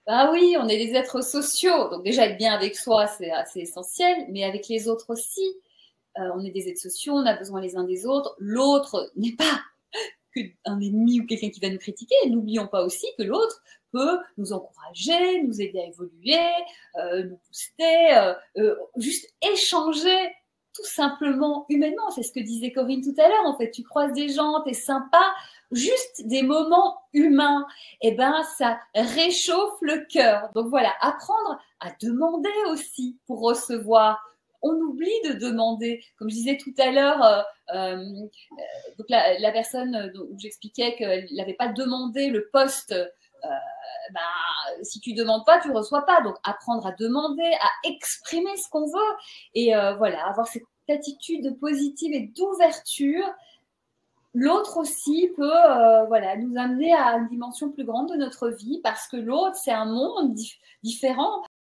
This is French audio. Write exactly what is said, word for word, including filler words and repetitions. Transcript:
Bah oui, on est des êtres sociaux. Donc déjà, être bien avec soi, c'est assez essentiel, mais avec les autres aussi. Euh, on est des êtres sociaux, on a besoin les uns des autres. L'autre n'est pas qu'un ennemi ou quelqu'un qui va nous critiquer. N'oublions pas aussi que l'autre peut nous encourager, nous aider à évoluer, euh, nous booster, euh, euh, juste échanger tout simplement humainement. C'est ce que disait Corinne tout à l'heure. En fait, tu croises des gens, t'es sympa, juste des moments humains. Et eh ben, ça réchauffe le cœur. Donc voilà, apprendre à demander aussi pour recevoir. On oublie de demander. Comme je disais tout à l'heure, euh, euh, donc la, la personne où j'expliquais qu'elle n'avait pas demandé le poste, euh, ben, si tu ne demandes pas, tu ne reçois pas. Donc apprendre à demander, à exprimer ce qu'on veut. Et euh, voilà, avoir cette attitude positive et d'ouverture. L'autre aussi peut euh, voilà, nous amener à une dimension plus grande de notre vie parce que l'autre, c'est un monde dif- différent.